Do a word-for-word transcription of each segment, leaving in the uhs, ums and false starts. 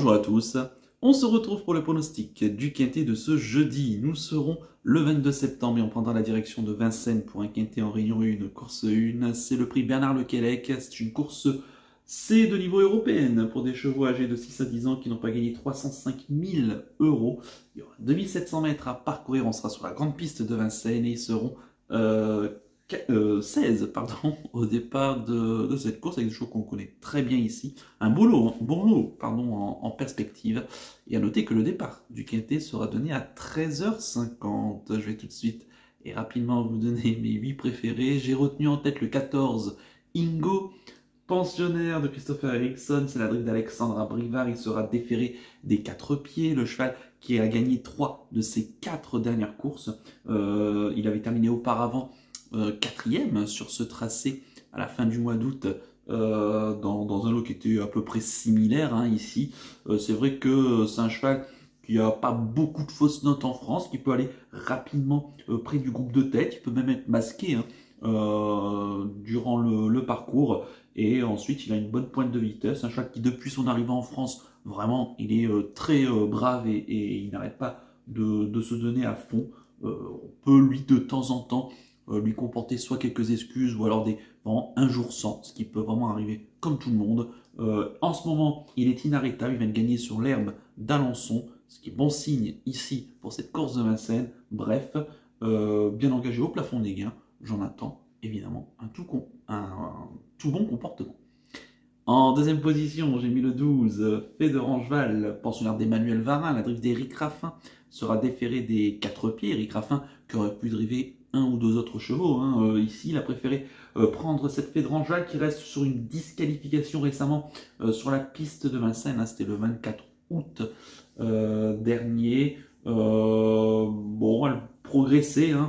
Bonjour à tous, on se retrouve pour le pronostic du quintet de ce jeudi. Nous serons le vingt-deux septembre et on prendra la direction de Vincennes pour un quintet en Réunion un, course un. C'est le prix Bernard Lequelec, c'est une course C de niveau européen pour des chevaux âgés de six à dix ans qui n'ont pas gagné trois cent cinq mille euros. Il y aura deux mille sept cents mètres à parcourir, on sera sur la grande piste de Vincennes et ils seront euh, seize pardon, au départ de, de cette course avec des chevaux qu'on connaît très bien ici. Un beau lot, un bon lot pardon, en, en perspective. Et à noter que le départ du quintet sera donné à treize heures cinquante. Je vais tout de suite et rapidement vous donner mes huit préférés. J'ai retenu en tête le quatorze, Ingo. Pensionnaire de Christopher Eriksson, c'est la drive d'Alexandra Brivard, il sera déféré des quatre pieds, le cheval qui a gagné trois de ses quatre dernières courses. Euh, il avait terminé auparavant euh, quatrième sur ce tracé à la fin du mois d'août, euh, dans, dans un lot qui était à peu près similaire hein, ici. Euh, c'est vrai que c'est un cheval qui n'a pas beaucoup de fausses notes en France, qui peut aller rapidement euh, près du groupe de tête, il peut même être masqué hein, euh, durant le, le parcours. Et ensuite, il a une bonne pointe de vitesse. Un cheval qui, depuis son arrivée en France, vraiment, il est euh, très euh, brave et, et il n'arrête pas de, de se donner à fond. Euh, on peut, lui, de temps en temps, euh, lui comporter soit quelques excuses ou alors des, vraiment, un jour sans, ce qui peut vraiment arriver comme tout le monde. Euh, en ce moment, il est inarrêtable. Il vient de gagner sur l'herbe d'Alençon, ce qui est bon signe ici pour cette course de Vincennes. Bref, euh, bien engagé au plafond des gains. J'en attends évidemment un tout, con, un, un tout bon comportement. En deuxième position, j'ai mis le douze, Fait de Rangeval, pensionnaire d'Emmanuel Varin. La drive d'Éric Raffin sera déférée des quatre pieds. Éric Raffin qui aurait pu driver un ou deux autres chevaux. Hein. Euh, ici, il a préféré euh, prendre cette Fait de Rangeval qui reste sur une disqualification récemment euh, sur la piste de Vincennes. Hein. C'était le vingt-quatre août euh, dernier. Euh, bon, elle progressait. Hein.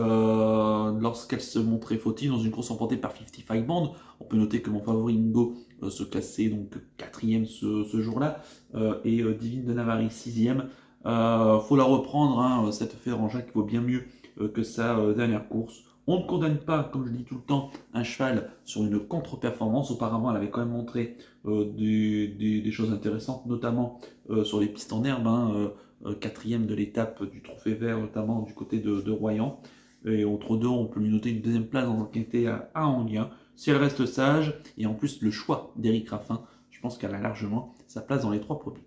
Euh, lorsqu'elle se montrait fautive dans une course remportée par cinquante-cinq Band. On peut noter que mon favori Ingo euh, se classait donc quatrième ce, ce jour-là euh, et euh, Divine de Navarre sixième. Euh, faut la reprendre, hein, cette Fait de Rangeval qui vaut bien mieux euh, que sa euh, dernière course. On ne condamne pas, comme je dis tout le temps, un cheval sur une contre-performance. Auparavant, elle avait quand même montré euh, des, des, des choses intéressantes, notamment euh, sur les pistes en herbe, hein, euh, quatrième de l'étape du Trophée Vert, notamment du côté de, de Royan. Et entre deux, on peut lui noter une deuxième place dans un quintet à, à Anguien. Si elle reste sage, et en plus le choix d'Éric Raffin, je pense qu'elle a largement sa place dans les trois premiers.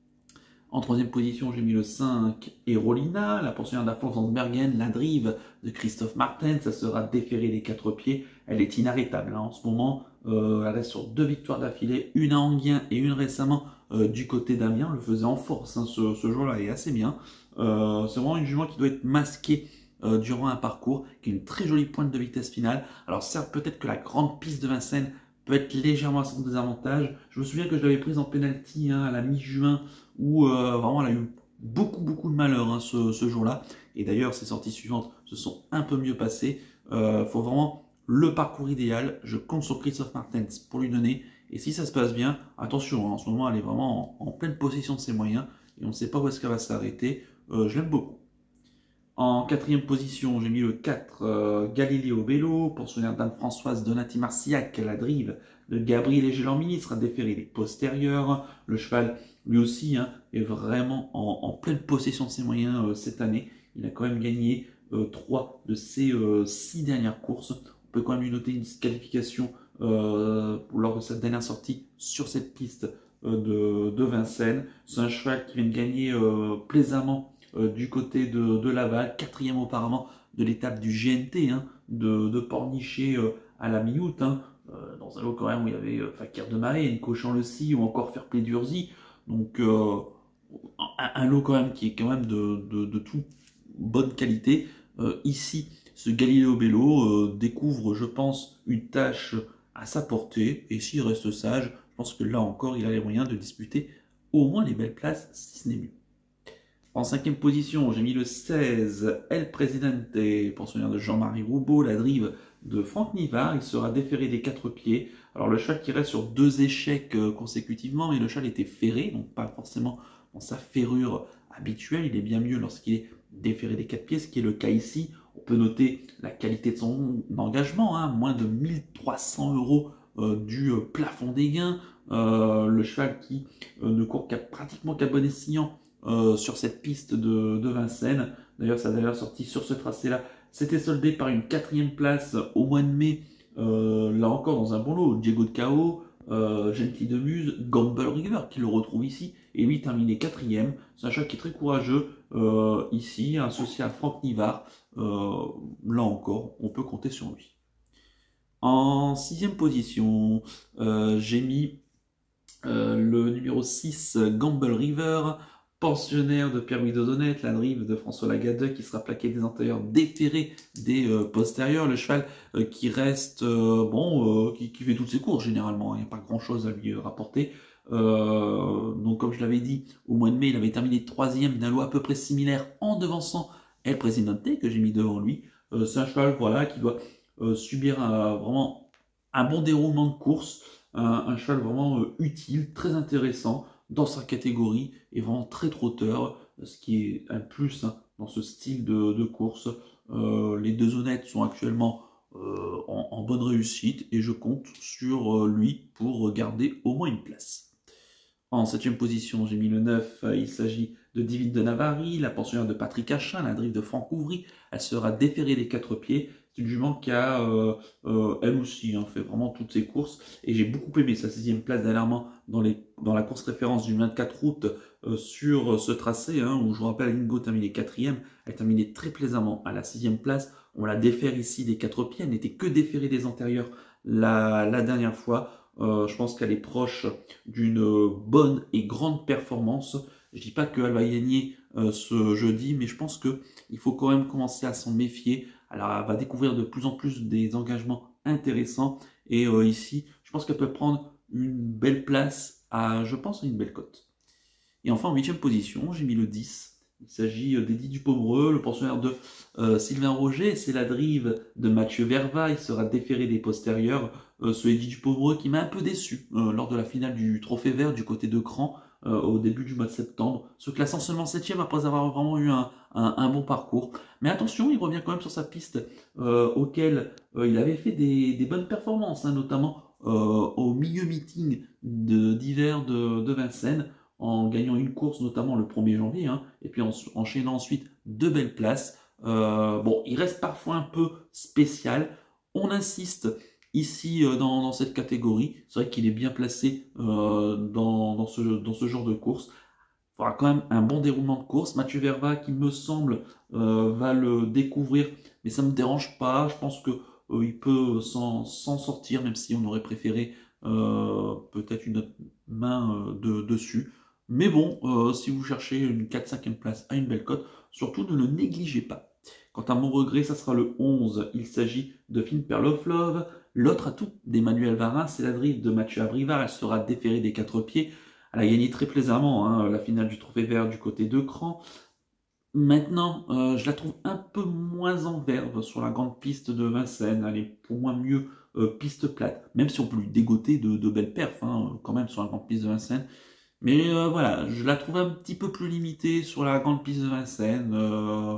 En troisième position, j'ai mis le cinq, Erolina, la pensionnaire d'Alphonse Bergen, la drive de Christophe Martin, ça sera déféré des quatre pieds. Elle est inarrêtable hein, en ce moment, euh, elle reste sur deux victoires d'affilée, une à Anguien et une récemment euh, du côté d'Amiens. Le faisait en force hein, ce, ce jour-là, et assez bien. Euh, c'est vraiment une jument qui doit être masquée Euh, durant un parcours, qui a une très jolie pointe de vitesse finale. Alors certes, peut-être que la grande piste de Vincennes peut être légèrement à son désavantage. Je me souviens que je l'avais prise en penalty hein, à la mi-juin, où euh, vraiment elle a eu beaucoup beaucoup de malheur hein, ce, ce jour-là. Et d'ailleurs, ses sorties suivantes se sont un peu mieux passées. Il euh, faut vraiment le parcours idéal. Je compte sur Christophe Martens pour lui donner. Et si ça se passe bien, attention, hein, en ce moment, elle est vraiment en, en pleine possession de ses moyens. Et on ne sait pas où est-ce qu'elle va s'arrêter. Euh, je l'aime beaucoup. En quatrième position, j'ai mis le quatre, euh, Galiléo Bello, pensionnaire d'Anne-Françoise Donati Marciac, la drive de Gabriel et Gélan-Mini sera déféré les postérieurs. Le cheval, lui aussi, hein, est vraiment en, en pleine possession de ses moyens euh, cette année. Il a quand même gagné euh, trois de ses euh, six dernières courses. On peut quand même lui noter une disqualification euh, lors de sa dernière sortie sur cette piste euh, de, de Vincennes. C'est un cheval qui vient de gagner euh, plaisamment Euh, du côté de, de Laval, quatrième auparavant de l'étape du G N T, hein, de, de Pornichet euh, à la mi-août, hein, euh, dans un lot quand même où il y avait euh, Fakir de Marine, Cochamp-le-Cy ou encore Fairplay d'Urzy. Donc euh, un, un lot quand même qui est quand même de, de, de toute bonne qualité. Euh, ici, ce Galiléo Bello euh, découvre, je pense, une tâche à sa portée, et s'il reste sage, je pense que là encore, il a les moyens de disputer au moins les belles places, si ce n'est mieux. En cinquième position, j'ai mis le seize, El Presidente, pensionnaire de Jean-Marie Roubaud, la drive de Franck Nivard. Il sera déféré des quatre pieds. Alors le cheval qui reste sur deux échecs consécutivement, mais le cheval était ferré, donc pas forcément dans sa ferrure habituelle. Il est bien mieux lorsqu'il est déféré des quatre pieds, ce qui est le cas ici. On peut noter la qualité de son engagement, hein, moins de mille trois cents euros euh, du euh, plafond des gains. Euh, le cheval qui euh, ne court qu'à pratiquement qu'à bon escient euh, sur cette piste de, de Vincennes. D'ailleurs, sa dernière sortie sur ce tracé-là s'était soldée par une quatrième place au mois de mai. Euh, là encore dans un bon lot, Diego de Cao, euh, Gentil de Muse, Gamble River qui le retrouve ici, et lui terminé quatrième. C'est un cheval qui est très courageux euh, ici, associé à Franck Nivard. Euh, là encore, on peut compter sur lui. En sixième position, euh, j'ai mis euh, le numéro six, Gamble River, pensionnaire de Pierre-Louis Dozonette, la drive de François Lagadeux qui sera plaqué des antérieurs déférés des euh, postérieurs. Le cheval euh, qui reste, euh, bon, euh, qui, qui fait toutes ses courses généralement, il n'y a pas grand chose à lui rapporter. Euh, donc comme je l'avais dit, au mois de mai, il avait terminé troisième d'un lot à peu près similaire en devançant El Presidente que j'ai mis devant lui. Euh, C'est un cheval voilà, qui doit euh, subir un, vraiment un bon déroulement de course, un, un cheval vraiment euh, utile, très intéressant dans sa catégorie et vraiment très trotteur, ce qui est un plus hein, dans ce style de, de course. Euh, les deux honnêtes sont actuellement euh, en, en bonne réussite et je compte sur euh, lui pour garder au moins une place. En septième position, j'ai mis le neuf, il s'agit de Divine de Navarre, la pensionnaire de Patrick Achin, la drive de Franck Ouvry. Elle sera déférée des quatre pieds. C'est une jument qui a, euh, euh, elle aussi, hein, fait vraiment toutes ses courses. Et j'ai beaucoup aimé sa sixième place dernièrement dans, les, dans la course référence du vingt-quatre août euh, sur ce tracé, hein, où je vous rappelle, Ingo terminé quatrième. Elle terminait très plaisamment à la sixième place. On la défère ici des quatre pieds. Elle n'était que déférée des antérieurs la, la dernière fois. Euh, je pense qu'elle est proche d'une bonne et grande performance. Je dis pas qu'elle va gagner euh, ce jeudi, mais je pense qu'il faut quand même commencer à s'en méfier. Alors, elle va découvrir de plus en plus des engagements intéressants. Et euh, ici, je pense qu'elle peut prendre une belle place à, je pense, une belle cote. Et enfin, en huitième position, j'ai mis le dix. Il s'agit d'Eddie Dupomereux, le pensionnaire de euh, Sylvain Roger. C'est la drive de Mathieu Verva. Il sera déféré des postérieurs. Euh, ce Eddie Dupomereux qui m'a un peu déçu euh, lors de la finale du Trophée Vert du côté de Cran euh, au début du mois de septembre. Se classant seulement septième après avoir vraiment eu un, un, un bon parcours. Mais attention, il revient quand même sur sa piste euh, auquel euh, il avait fait des, des bonnes performances, hein, notamment euh, au milieu meeting d'hiver de, de, de Vincennes, en gagnant une course notamment le premier janvier, hein, et puis en enchaînant ensuite deux belles places. Euh, bon, il reste parfois un peu spécial. On insiste ici euh, dans, dans cette catégorie. C'est vrai qu'il est bien placé euh, dans, dans, ce, dans ce genre de course. Il faudra quand même un bon déroulement de course. Mathieu Verva, qui me semble, euh, va le découvrir, mais ça ne me dérange pas. Je pense qu'il euh, peut s'en sortir, même si on aurait préféré euh, peut-être une autre main euh, de, dessus. Mais bon, euh, si vous cherchez une quatre cinquième place à une belle cote, surtout ne le négligez pas. Quant à mon regret, ça sera le onze. Il s'agit de Finn Pearl of Love. L'autre atout d'Emmanuel Varin, c'est la drive de Mathieu Abrivard. Elle sera déférée des quatre pieds. Elle a gagné très plaisamment hein, la finale du Trophée Vert du côté de Cran. Maintenant, euh, je la trouve un peu moins en verve sur la grande piste de Vincennes. Elle est pour moi mieux euh, piste plate, même si on peut lui dégoter de, de belles perfs hein, quand même sur la grande piste de Vincennes. Mais euh, voilà, je la trouve un petit peu plus limitée sur la grande piste de Vincennes. Euh,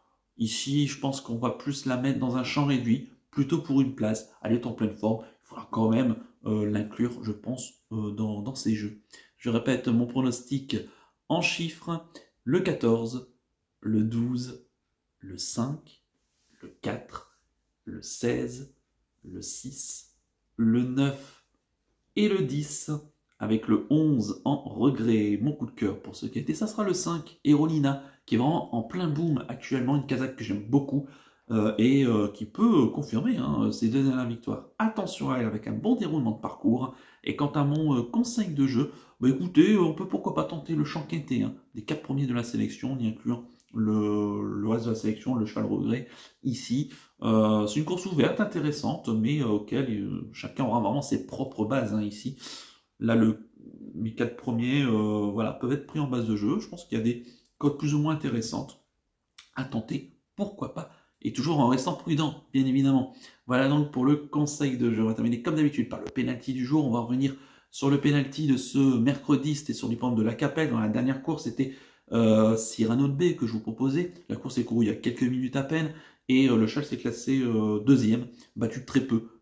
ici, je pense qu'on va plus la mettre dans un champ réduit, plutôt pour une place. Elle est en pleine forme, il faudra quand même euh, l'inclure, je pense, euh, dans, dans ces jeux. Je répète mon pronostic en chiffres, le quatorze, le douze, le cinq, le quatre, le seize, le six, le neuf et le dix. Avec le onze en regret, mon coup de cœur pour ce qui a été, ça sera le cinq, Erolina, qui est vraiment en plein boom actuellement, une casaque que j'aime beaucoup, euh, et euh, qui peut confirmer hein, ses deux dernières victoires. Attention à elle avec un bon déroulement de parcours. Et quant à mon euh, conseil de jeu, bah écoutez, on peut pourquoi pas tenter le champ quinté, hein, des quatre premiers de la sélection, en y incluant le, le reste de la sélection, le cheval regret, ici. Euh, c'est une course ouverte, intéressante, mais euh, auquel euh, chacun aura vraiment ses propres bases hein, ici. Là, le, les quatre premiers euh, voilà, peuvent être pris en base de jeu. Je pense qu'il y a des codes plus ou moins intéressantes à tenter, pourquoi pas, et toujours en restant prudent, bien évidemment. Voilà donc pour le conseil de jeu. On va terminer comme d'habitude par le penalty du jour. On va revenir sur le penalty de ce mercredi, c'était sur l'hippodrome de la Capelle. Dans la dernière course, c'était euh, Cyrano de B que je vous proposais. La course est courue il y a quelques minutes à peine, et euh, le cheval s'est classé euh, deuxième, battu très peu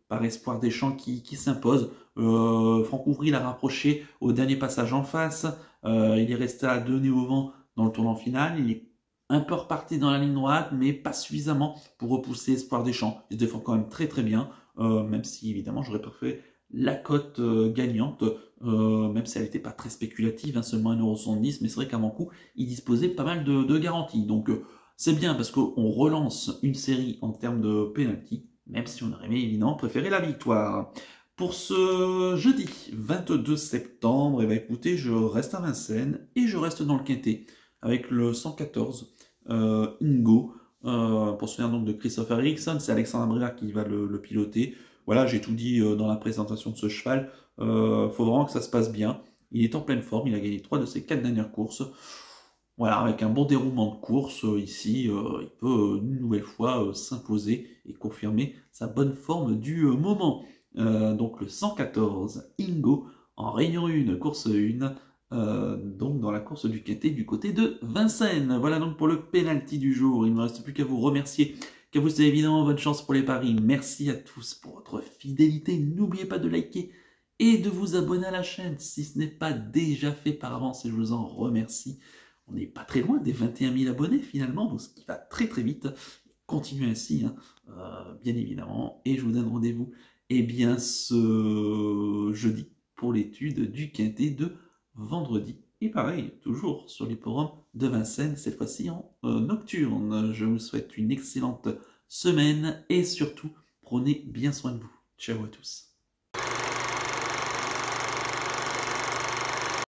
par Espoir des Champs qui, qui s'impose. Euh, Franck Ouvry l'a rapproché au dernier passage en face. Euh, il est resté à deux nez au vent dans le tournant final. Il est un peu reparti dans la ligne droite, mais pas suffisamment pour repousser Espoir des Champs. Il se défend quand même très très bien, euh, même si évidemment j'aurais préféré la cote euh, gagnante, euh, même si elle n'était pas très spéculative, hein, seulement un euro soixante-dix, mais c'est vrai qu'à mon coup, il disposait pas mal de, de garanties. Donc euh, c'est bien parce qu'on relance une série en termes de penalty, même si on aurait évidemment préféré la victoire. Pour ce jeudi vingt-deux septembre, eh ben, écoutez, je reste à Vincennes et je reste dans le quintet avec le cent quatorze euh, Ingo, euh, pour se souvenir donc de Christopher Eriksson. C'est Alexandre Abrivard qui va le, le piloter. Voilà, j'ai tout dit euh, dans la présentation de ce cheval. Il euh, faut vraiment que ça se passe bien. Il est en pleine forme, il a gagné trois de ses quatre dernières courses. Voilà, avec un bon déroulement de course, euh, ici, euh, il peut euh, une nouvelle fois euh, s'imposer et confirmer sa bonne forme du euh, moment. Euh, donc le cent quatorze Ingo en Réunion un, course un, euh, donc dans la course du quintet du côté de Vincennes. Voilà donc pour le penalty du jour. Il ne me reste plus qu'à vous remercier, qu'à vous souhaiter évidemment bonne chance pour les paris. Merci à tous pour votre fidélité. N'oubliez pas de liker et de vous abonner à la chaîne si ce n'est pas déjà fait par avance et je vous en remercie. On n'est pas très loin des vingt et un mille abonnés finalement, donc ce qui va très très vite. Continuez ainsi, hein, euh, bien évidemment. Et je vous donne rendez-vous eh bien, ce jeudi pour l'étude du quintet de vendredi. Et pareil, toujours sur l'hipporome de Vincennes, cette fois-ci en euh, nocturne. Je vous souhaite une excellente semaine et surtout, prenez bien soin de vous. Ciao à tous.